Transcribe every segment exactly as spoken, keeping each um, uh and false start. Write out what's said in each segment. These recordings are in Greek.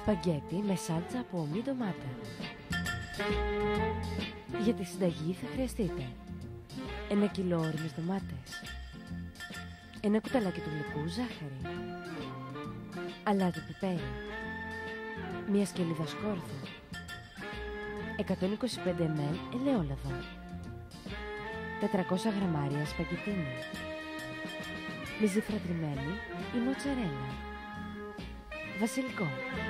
Σπαγκέτι με σάλτσα από ομή ντομάτα. Για τη συνταγή θα χρειαστείτε ένα κιλό όριμες ντομάτες, ένα κουταλάκι του γλυκού ζάχαρη, αλάτι πιπέρι, μία σκελίδα σκόρδου, εκατόν είκοσι πέντε μιλιλίτρα ελαιόλαδο, τετρακόσια γραμμάρια σπαγκετίνι, μυζί φρατριμμένη ή μοτσαρέλα, βασιλικό.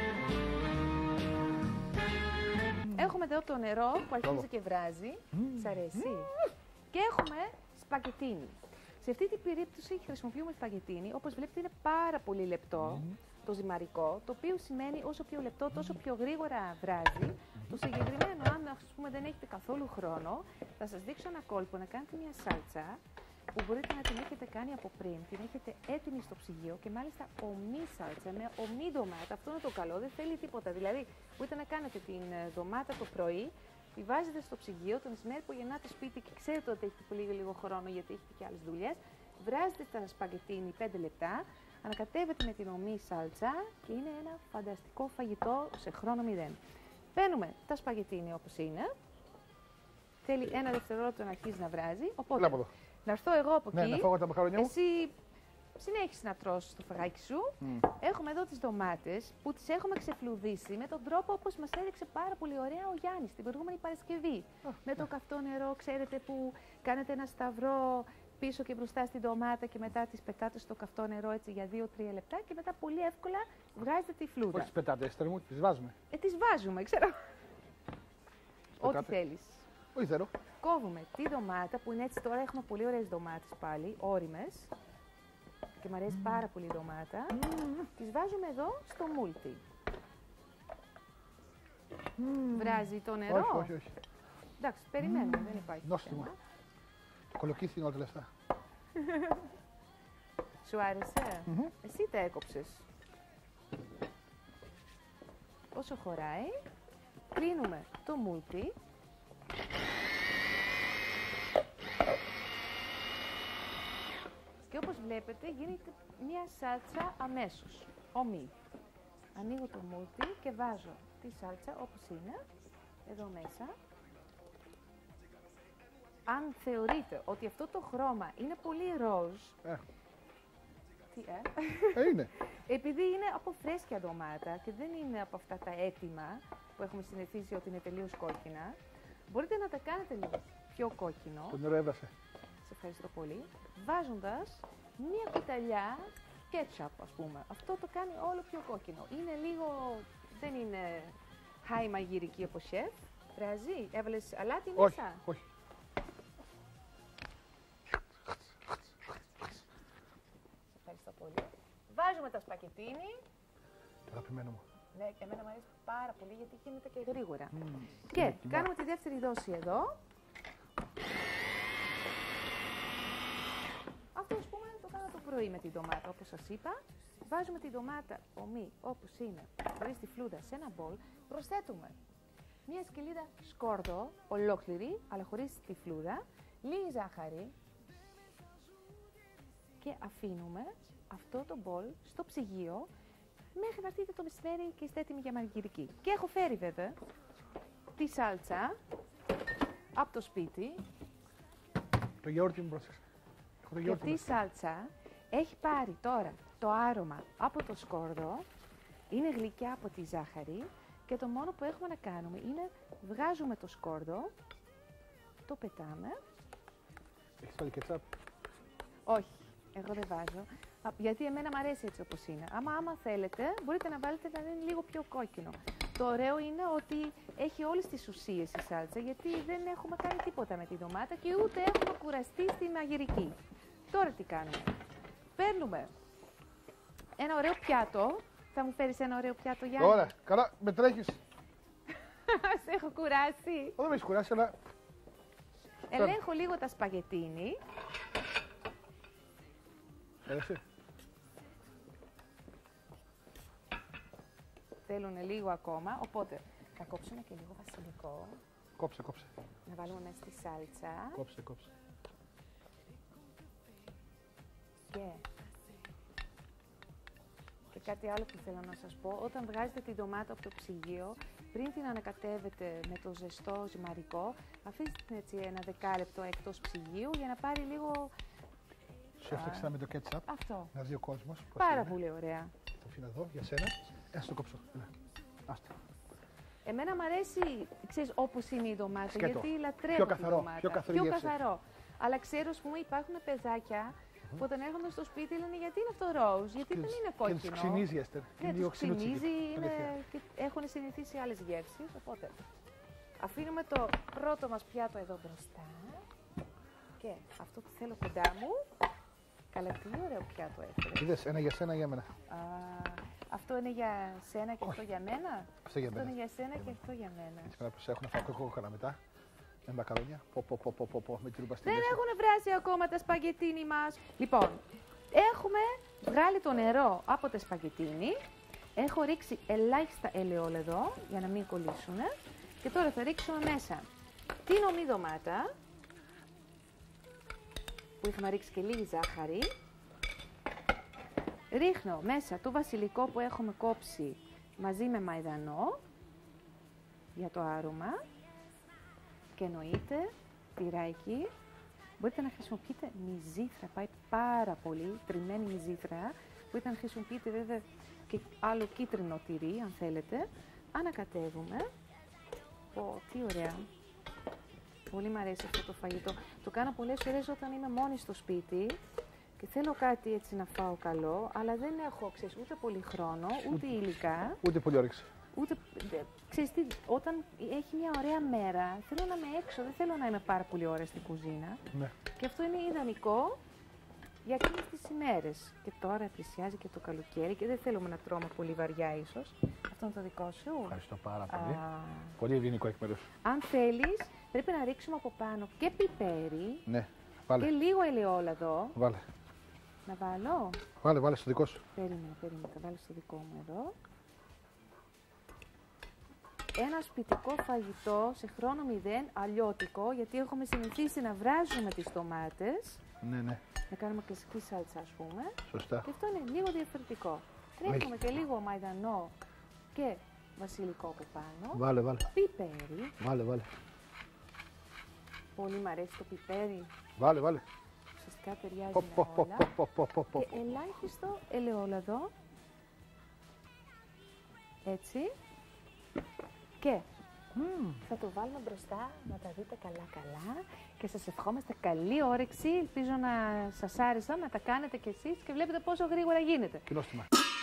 Έχουμε εδώ το νερό που αρχίζει και βράζει. Mm. Σ' αρέσει. Mm. Και έχουμε σπαγκετίνι. Σε αυτή την περίπτωση χρησιμοποιούμε σπαγκετίνι. Όπως βλέπετε είναι πάρα πολύ λεπτό mm. το ζυμαρικό, το οποίο σημαίνει όσο πιο λεπτό τόσο πιο γρήγορα βράζει. Mm. Το συγκεκριμένο, αν ας πούμε, δεν έχετε καθόλου χρόνο, θα σας δείξω ένα κόλπο να κάνετε μια σάλτσα που μπορείτε να την έχετε κάνει από πριν, την έχετε έτοιμη στο ψυγείο και μάλιστα ομή σάλτσα, με ομή ντομάτα. Αυτό είναι το καλό, δεν θέλει τίποτα. Δηλαδή, μπορείτε να κάνετε την ντομάτα το πρωί, τη βάζετε στο ψυγείο, το μεσημέρι που γεννάτε σπίτι και ξέρετε ότι έχετε πολύ λίγο χρόνο γιατί έχετε και άλλες δουλειές. Βράζετε στα σπαγκετίνι πέντε λεπτά, ανακατεύετε με την ομή σάλτσα και είναι ένα φανταστικό φαγητό σε χρόνο μηδέν. Παίρνουμε τα σπαγκετίνι όπως είναι. Θέλει ένα δευτερόλεπτο να αρχίσει να βράζει. Οπότε, να έρθω εγώ από ναι, εκεί, να φάω τα μαχαρονιά μου. εσύ συνέχισε να τρως το φαγάκι σου. Mm. Έχουμε εδώ τις ντομάτες που τις έχουμε ξεφλουδίσει με τον τρόπο όπως μας έδειξε πάρα πολύ ωραία ο Γιάννης την προηγούμενη Παρασκευή. Oh, με το καυτό νερό, ξέρετε, που κάνετε ένα σταυρό πίσω και μπροστά στην ντομάτα και μετά τις πετάτε στο καυτό νερό έτσι για δύο τρία λεπτά και μετά πολύ εύκολα βγάζετε τη φλούδα. Όχι τις πετάτε, Έστερ μου, τις βάζουμε. Ε, τις βάζουμε, ξέρω. Ό,τι θέλεις. Όχι θέλω. Κόβουμε τη ντομάτα που είναι έτσι, τώρα έχουμε πολύ ωραίες ντομάτες πάλι, όριμες. Και μου αρέσει mm. πάρα πολύ η ντομάτα. Mm. Τις βάζουμε εδώ στο μούλτι. Mm. Βράζει το νερό. Όχι, όχι, όχι. Εντάξει, περιμένουμε, mm. δεν υπάρχει. Νόστιμο. Κολοκύθινο όλα τα λεφτά. Σου άρεσε? Mm -hmm. Εσύ τα έκοψες. Όσο χωράει, κλείνουμε το μούλτι. Και όπως βλέπετε γίνεται μια σάλτσα αμέσως, ομή. Ανοίγω το μούλτι και βάζω τη σάλτσα όπως είναι, εδώ μέσα. Αν θεωρείτε ότι αυτό το χρώμα είναι πολύ ροζ, ε. τι ε? ε είναι. Επειδή είναι από φρέσκια ντομάτα και δεν είναι από αυτά τα έτοιμα που έχουμε συνηθίσει ότι είναι τελείως κόκκινα, μπορείτε να τα κάνετε λίγο πιο κόκκινο. Το νερό έβρασε. Σε ευχαριστώ πολύ. Βάζοντας μία κουταλιά κέτσαπ, ας πούμε. Αυτό το κάνει όλο πιο κόκκινο. Είναι λίγο, δεν είναι high μαγειρική όπως σεφ. Βράζει, έβαλες αλάτι μέσα? Όχι, όχι. Σε ευχαριστώ πολύ. Βάζουμε τα σπαγκετίνι. Αγαπημένο μου. Ναι, εμένα μου αρέσει πάρα πολύ γιατί γίνεται και γρήγορα. Mm, και mm, κάνουμε τη δεύτερη δόση εδώ. Αυτό, ας πούμε, το κάνω το πρωί με την ντομάτα, όπως σας είπα. Βάζουμε την ντομάτα ομή, όπως είναι, χωρίς τη φλούδα, σε ένα μπολ. Προσθέτουμε μία σκελίδα σκόρδο, ολόκληρη, αλλά χωρίς τη φλούδα, λίγη ζάχαρη και αφήνουμε αυτό το μπολ στο ψυγείο μέχρι να έρθετε το μεσημέρι και είστε έτοιμοι για μαγειρική. Και έχω φέρει βέβαια τη σάλτσα από το σπίτι. Το γιαούρτι μου πρόσεξε. Και αυτή η σάλτσα έχει πάρει τώρα το άρωμα από το σκόρδο, είναι γλυκιά από τη ζάχαρη και το μόνο που έχουμε να κάνουμε είναι βγάζουμε το σκόρδο, το πετάμε. Έχεις βάλει κετσάπ? Όχι, εγώ δεν βάζω, γιατί εμένα μου αρέσει έτσι όπως είναι. Άμα, άμα θέλετε μπορείτε να βάλετε να είναι λίγο πιο κόκκινο. Το ωραίο είναι ότι έχει όλες τις ουσίες η σάλτσα, γιατί δεν έχουμε κάνει τίποτα με τη ντομάτα και ούτε έχουμε κουραστεί στη μαγειρική. Τώρα τι κάνουμε? Παίρνουμε ένα ωραίο πιάτο. Θα μου φέρεις ένα ωραίο πιάτο, Γιάννη? Ωραία, καλά, με τρέχεις. Σε έχω κουράσει. Δεν με έχεις κουράσει, αλλά... Ελέγχω λίγο τα σπαγκετίνι. Έρεσε. Θέλουν λίγο ακόμα, οπότε θα κόψουμε και λίγο βασιλικό. Κόψε, κόψε. Να βάλουμε μέσα στη σάλτσα. Κόψε, κόψε. Και, και Και κάτι άλλο που θέλω να σας πω, όταν βγάζετε την ντομάτα από το ψυγείο, πριν την ανακατεύετε με το ζεστό ζυμαρικό, αφήστε την έτσι ένα δεκάλεπτο εκτός ψυγείου για να πάρει λίγο... Σου έφτιαξα με το κέτσαπ. Αυτό. Να δει ο κόσμος. Πάρα πολύ ωραία. Το αφήνω εδώ για σένα. Ας το κόψω. Άστα. Εμένα μου αρέσει, ξέρεις, όπως είναι η ντομάτα, Σκέτο. γιατί λατρεύω Πιο τη καθαρό, ντομάτα. πιο καθαρή γεύση. καθαρό. Αλλά ξέρω, ας πούμε, υπάρχουν παιδάκια που όταν έρχονται στο σπίτι λένε γιατί είναι αυτό ροζ, γιατί Και δεν τους- είναι Και κόκκινο. τους ξυνίζει, Έστερ. Ναι, λίγο τους ξυνούτσικη. ξυνίζει, είναι... Αλήθεια. και έχουν συνηθίσει άλλες γεύσεις, οπότε αφήνουμε το πρώτο μας πιάτο εδώ μπροστά και αυτό που θέλω κοντά μου, καλά τι ωραίο πιάτο έφερε. Είδες, ένα για σένα, για μένα. Α, αυτό είναι για σένα και αυτό Όχι. για μένα. Αυτό για Αυτό είναι μένα. για σένα και αυτό για μένα. Έτσι να προσέχω να φάω κόκκαλα μετά. Με μακαρόνια. Πω, πω, πω, πω, πω, πω, με τη ρούμπα στη Δεν μέση. έχουν βράσει ακόμα τα σπαγγετίνι μας. Λοιπόν, έχουμε βγάλει το νερό από τα σπαγγετίνι. Έχω ρίξει ελάχιστα ελαιόλαδο για να μην κολλήσουν. Και τώρα θα ρίξουμε μέσα την ομή ντομάτα, που είχαμε ρίξει και λίγη ζάχαρη. Ρίχνω μέσα το βασιλικό που έχουμε κόψει μαζί με μαϊδανό για το άρωμα. Και εννοείται τυράκι. Μπορείτε να χρησιμοποιείτε μυζήθρα, πάει πάρα πολύ, τριμμένη μυζήθρα. Μπορείτε να χρησιμοποιείτε βέβαια και άλλο κίτρινο τυρί, αν θέλετε. Ανακατεύουμε. Πω, τι ωραία. Πολύ μου αρέσει αυτό το φαγητό. Το κάνω πολλές φορές όταν είμαι μόνη στο σπίτι και θέλω κάτι έτσι να φάω καλό, αλλά δεν έχω, ξέρεις, ούτε πολύ χρόνο, ούτε υλικά. Ούτε πολύ όρεξη. Ούτε, δε- ξέρεις τι, όταν έχει μια ωραία μέρα, θέλω να είμαι έξω, δεν θέλω να είμαι πάρα πολύ ώρα στην κουζίνα. Ναι. Και αυτό είναι ιδανικό για εκείνες τις ημέρες. Και τώρα πλησιάζει και το καλοκαίρι και δεν θέλουμε να τρώμε πολύ βαριά ίσως. Αυτό είναι το δικό σου. Ευχαριστώ πάρα πολύ. Α, Πολύ ευγενικό εκ μέρους. αν θέλεις, πρέπει να ρίξουμε από πάνω και πιπέρι Ναι. και Βάλε. λίγο ελαιόλαδο. Βάλε. Να βάλω. Βάλε, βάλε στο δικό σου. Περίμενε, περίμενε, θα βάλω στο δικό μου εδώ. Ένα σπιτικό φαγητό σε χρόνο μηδέν, αλλιώτικο, γιατί έχουμε συνηθίσει να βράζουμε τις ντομάτες, Ναι, ναι. να κάνουμε κλασική σάλτσα ας πούμε, Σωστά. και αυτό είναι λίγο διαφορετικό. Ρίχνουμε και λίγο μαϊδανό και βασιλικό από πάνω, Βάλε, βάλε. πιπέρι, Βάλε, βάλε. πολύ μου αρέσει το πιπέρι, Βάλε, βάλε. ουσιαστικά ταιριάζει Πω, με πω, πω, όλα, πω, πω, πω, πω. και ελάχιστο ελαιόλαδο, έτσι, και θα το βάλουμε μπροστά να τα δείτε καλά-καλά και σας ευχόμαστε καλή όρεξη. Ελπίζω να σας άρεσαν, να τα κάνετε κι εσείς και βλέπετε πόσο γρήγορα γίνεται. Κοινόστιμα.